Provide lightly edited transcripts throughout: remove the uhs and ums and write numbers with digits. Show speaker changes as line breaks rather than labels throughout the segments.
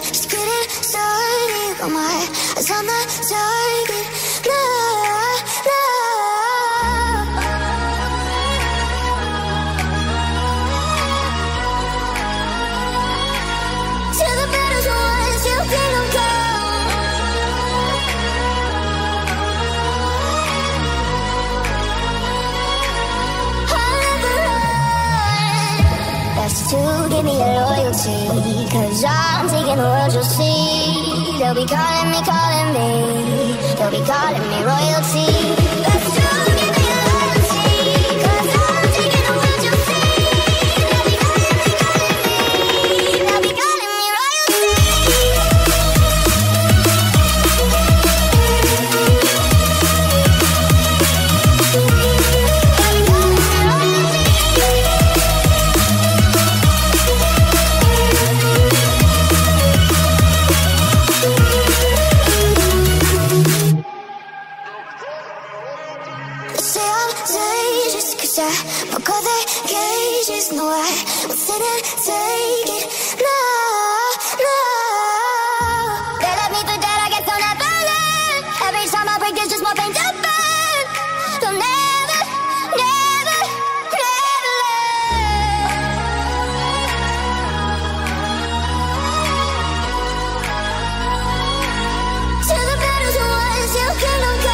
just getting started. Got my eyes on the target. No, no. To the battles ones you cannot go. I'll never run. Best to give me your loyalty, 'cause I'm taking the world, you'll see. They'll be calling me, they'll be calling me royalty. Best to give me your loyalty, 'cause I'm taking the world, you'll see. They'll be calling me, they'll be calling me royalty. Say I'm dangerous 'cause I broke all the cages. No, I will sit and take it. No, no. They left me for dead, I guess I'll never learn. Every time I break, there's just more pain to burn. They'll never, never, never learn. To the battles ones you cannot go.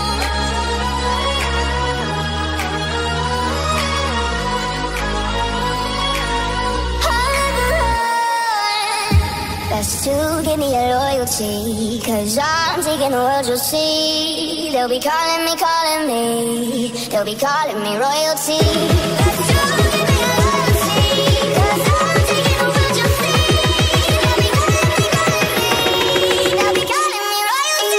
Best to give me your loyalty, 'cause I'm taking the world, you'll see. They'll be calling me, they'll be calling me royalty. Best to give me your loyalty, 'cause I'm taking the world, you'll see. They'll be calling me, they'll be calling me royalty.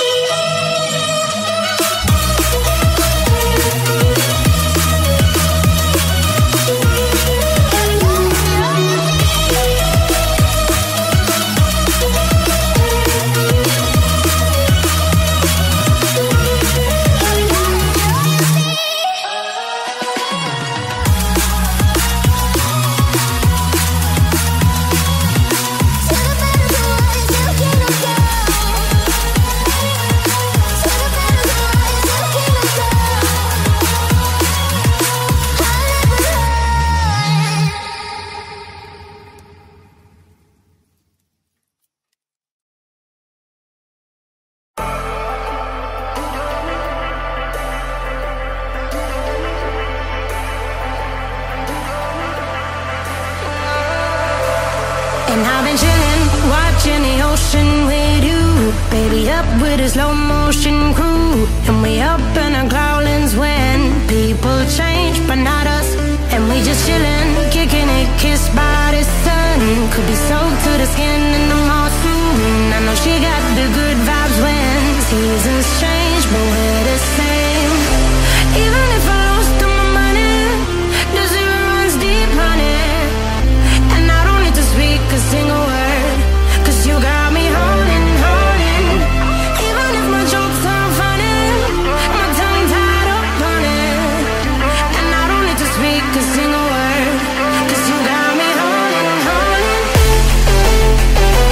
And I've been chilling, watching the ocean with you. Baby, up with a slow motion crew. And we up in our clouds when people change, but not us. And we just chilling, kicking it, kissed by the sun. Could be soaked to the skin in the mall soon. I know she got the good vibes when seasons change, but we're the same. Even if I lost all my money, the zero runs deep, honey. And I don't need to speak a single word, 'cause you got me holding, holding. Even if my jokes aren't funny, my tongue tied up on it. And I don't need to speak a single word, 'cause you got me holding, holding.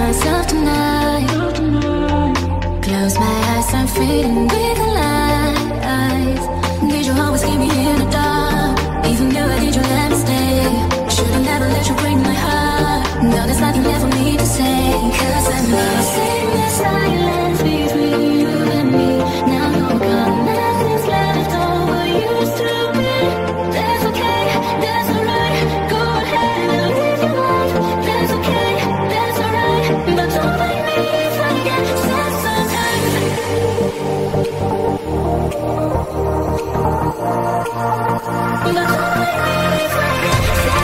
myself tonight. Close my eyes, I'm fading with the lights. Did you always keep me in the dark? Even though I did, you let me stay. Should've never let you break my heart. Now there's nothing left for me to say, 'cause I'm lost in the silence between you and me. Now you're gone, nothing's left over used to be. That's okay, that's alright. Go ahead and live your life. That's okay, that's alright. But don't blame me if I get sad sometimes. But don't blame me if I get sad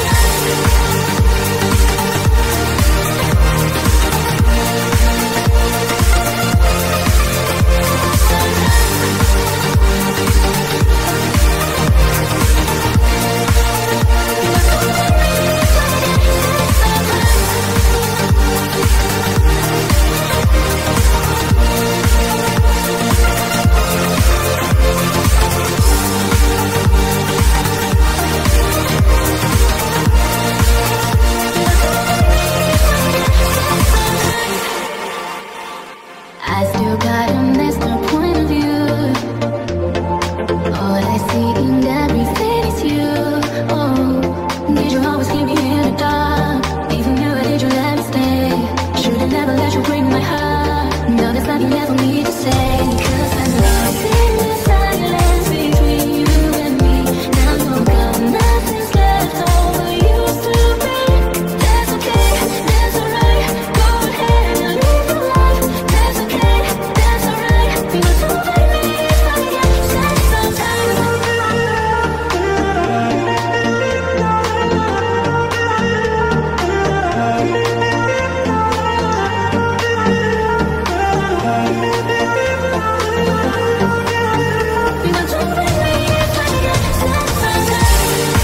I still gotta miss the point of view. All I see in everything is you. Oh, did you always keep me in the dark? Even though I did, you let me stay. Should've never let you break my heart. Now there's nothing left for me to say, 'cause I'm lost in the silence between you and me. Now you're gone, nothing's left over used to be. That's okay, that's alright. Go ahead and live your life. That's okay, that's alright. But don't blame me if I get sad sometimes. But don't blame me if I get sad sometimes.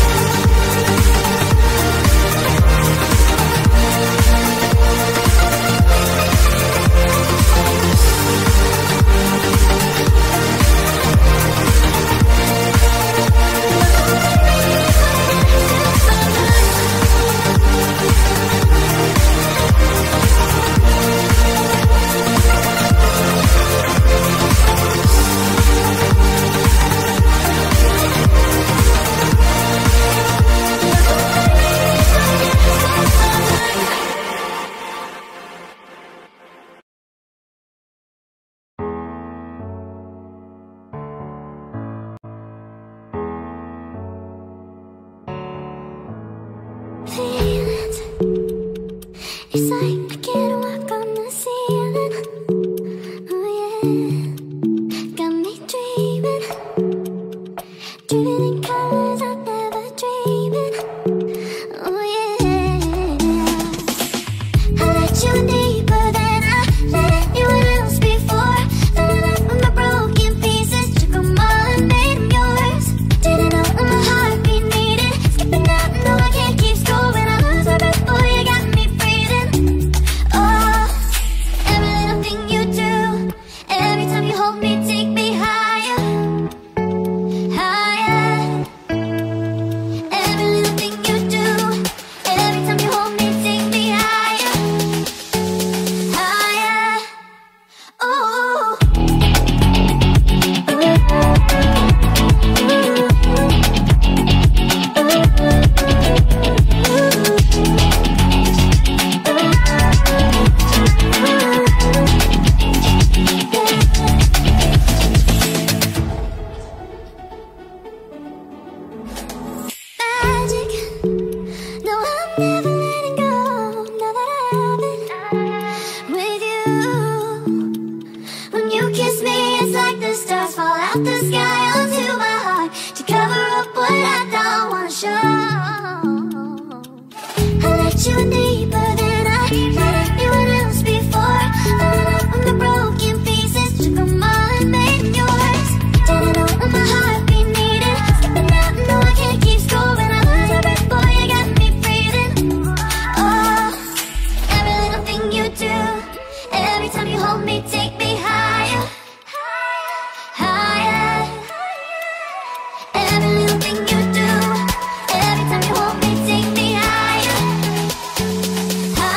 Feelings, it's like I can't walk on the ceiling. Oh yeah, got me dreaming, dreaming in colors I never dreamed in. Oh yeah, I let you in deeper than I let anyone else before. Filling up with my broken pieces, took 'em all and made 'em yours. Didn't know what my heartbeat needed, skipping out, no I can't keep score. When I lose my breath, boy, you got me breathing. Oh, every little thing you do, every time you hold me, take me higher, higher. Every little thing you do, every time you hold me, take me higher, higher. Oh. Magic, no, I'm never letting go. Now that I've been with you, when you kiss me, it's like the stars fall out the sky onto my heart to cover up what I don't wanna show. I let you in deeper than I let anyone else before. Filling up with my broken pieces, took 'em all and made 'em yours. Didn't know what my heartbeat needed, skipping out, no I can't keep score. When I lose my breath, boy, you got me breathing. Oh, every little thing you do, every time you hold me, take me higher, higher. Every little thing you do, every time you hold me, take me higher,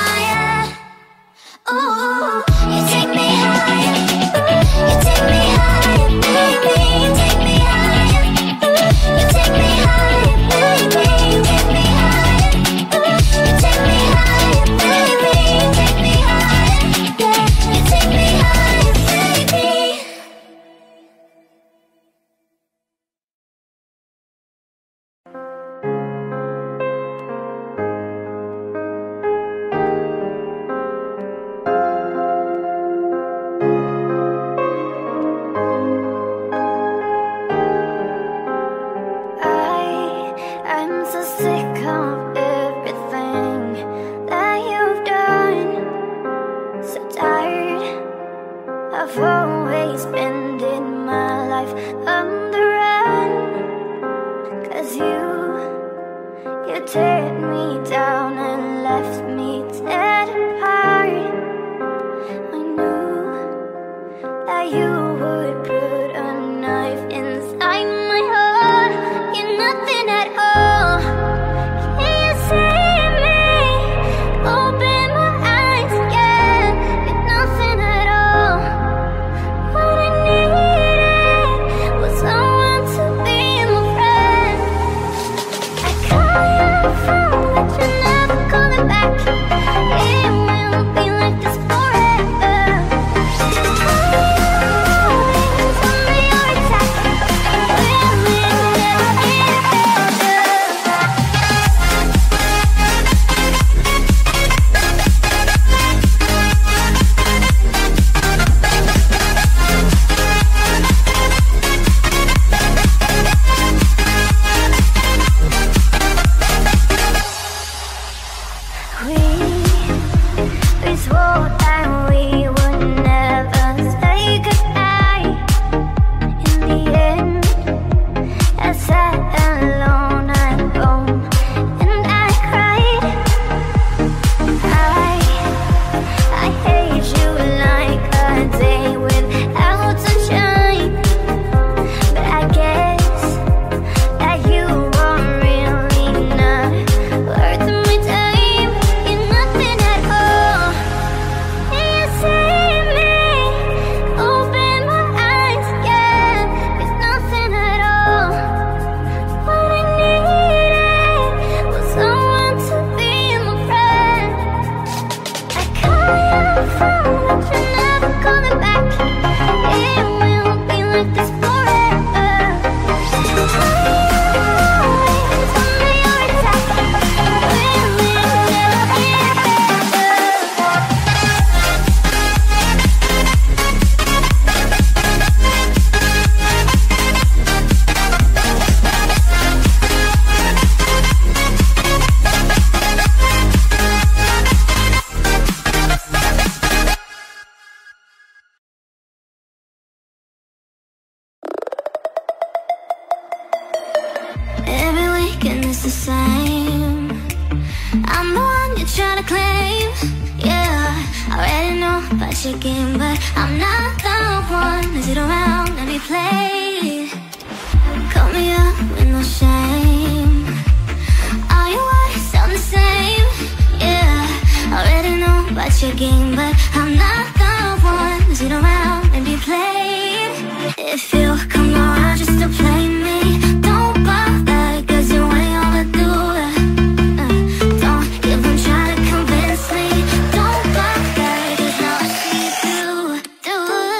the same. I'm the one you try to claim. Yeah, I already know about your game, but I'm not the one to sit around and be played. Call me up with no shame. All your words sound the same. Yeah, I already know about your game, but I'm not the one to sit around and be played. If you come around just to play me, don't bother, cause you ain't overdue. Don't even try to convince me. Don't bother, cause now I see you do.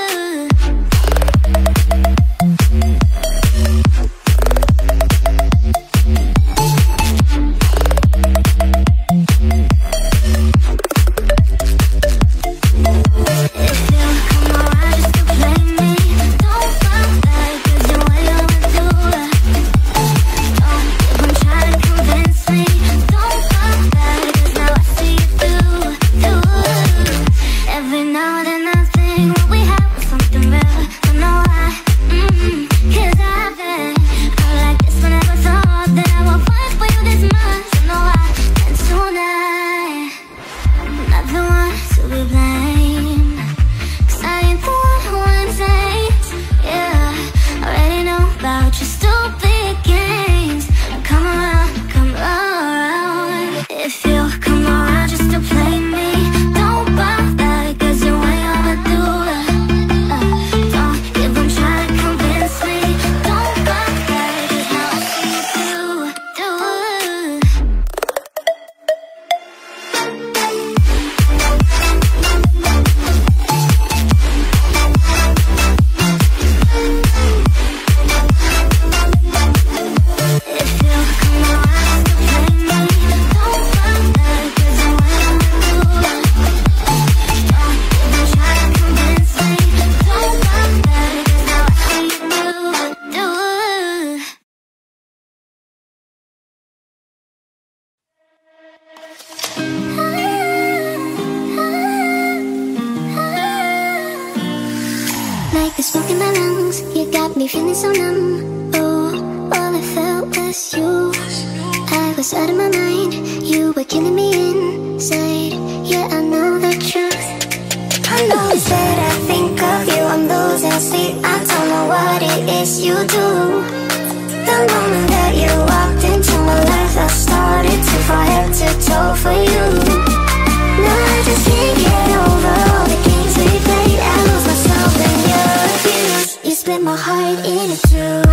Like the smoke in my lungs, you got me feeling so numb. Oh, all I felt was you. I was out of my mind, you were killing me inside. Yeah, I know the truth. I know it's that I think of you, I'm losing sleep. I don't know what it is you do. The moment that you walked into my life, I started to fall head to toe for you. Now I just can't get over all the games we played. I lose myself in your abuse. You split my heart in two.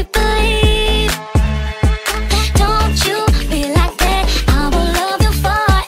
Don't you be like that, I will love you for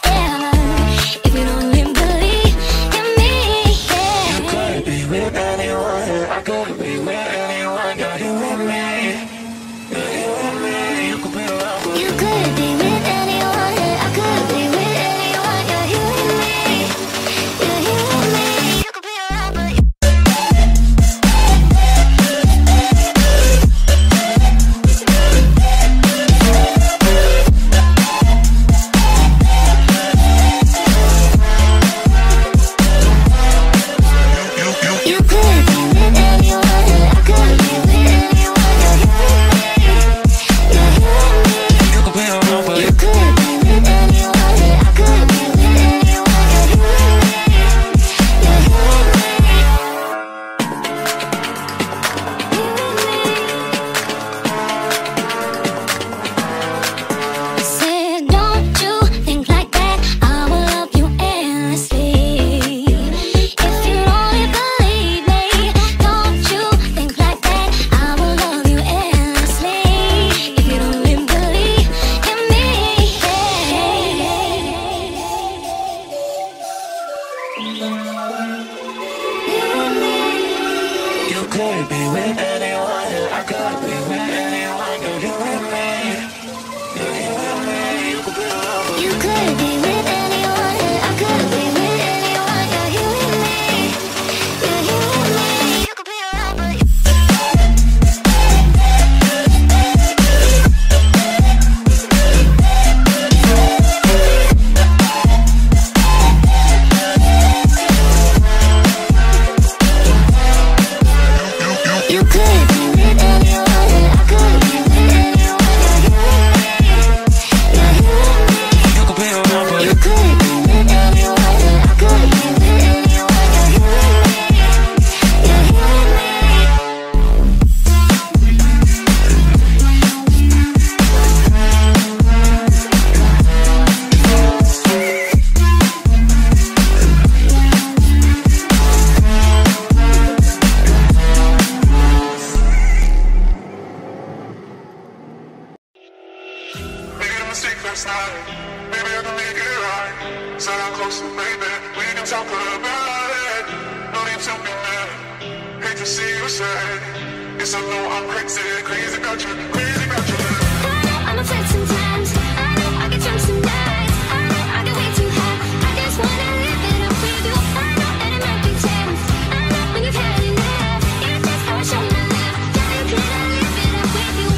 mistake last night. Maybe I can make it right. Sit down closer, baby. We can talk about it. No need to be mad. Hate to see you sad. Yes, I know I'm crazy, crazy about you, crazy about you.
I know I'm afraid sometimes. I know I get drunk some nights. I know I get way too high. I just wanna live it up with you. I know that it might be tense. I know when you've had enough. It's just how I show my love. Darling, can I live it up with you?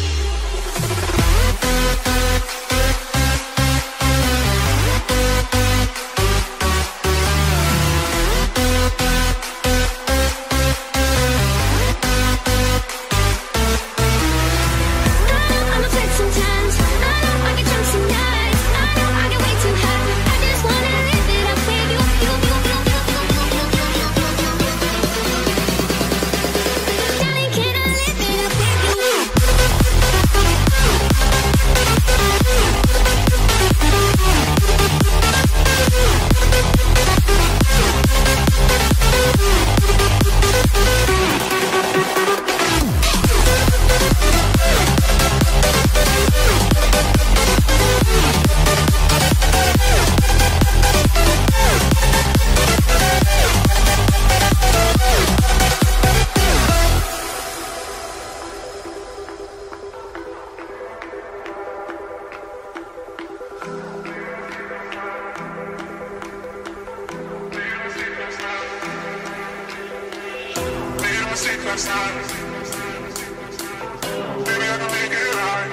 Last night. Maybe I can make it right.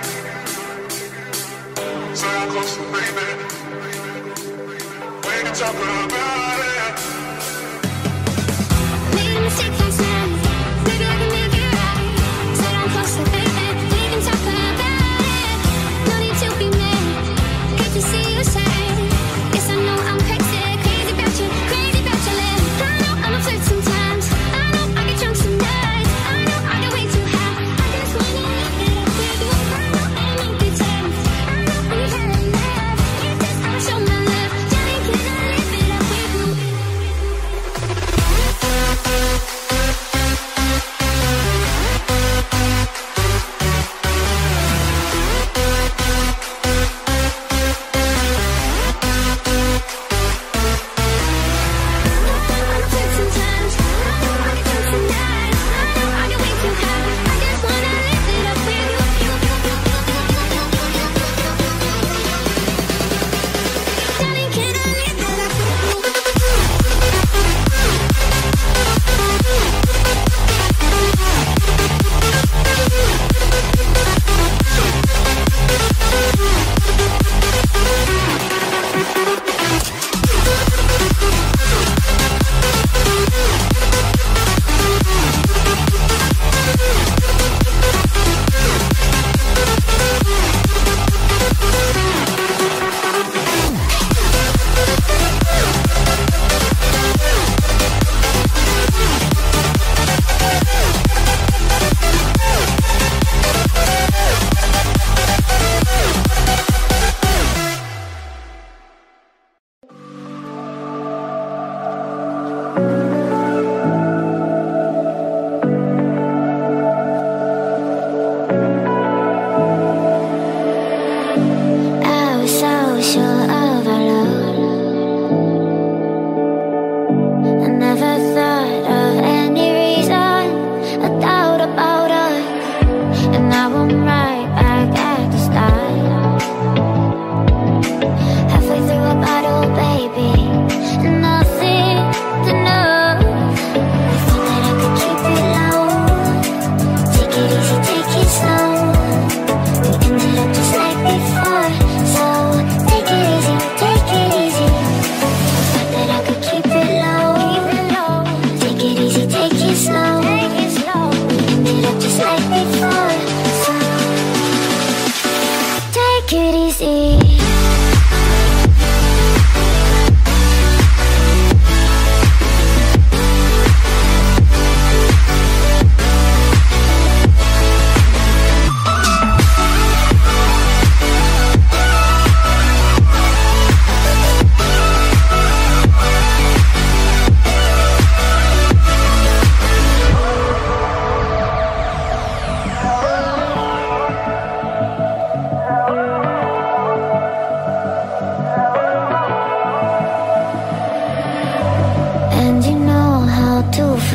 Sit down closer, baby. We can talk about it.
Made a mistake last night. Maybe I can make it right. Sit down closer, baby. We can talk about it. No need to be mad. Good to see you sad. Yes, I know I'm crazy, crazy about you, crazy about your lips. I know I'm a flirt sometimes. I know I get drunk some nights. I know I get way too high. I just wanna live it up with you. I know it might be tense. I know when you've had enough. It's just how I show my love. Darling, can I live it up with you?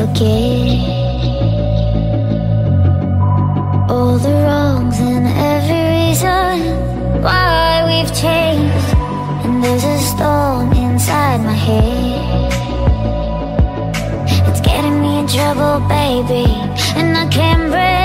forget all the wrongs and every reason why we've changed. And there's a storm inside my head, it's getting me in trouble, baby, and I can't breathe.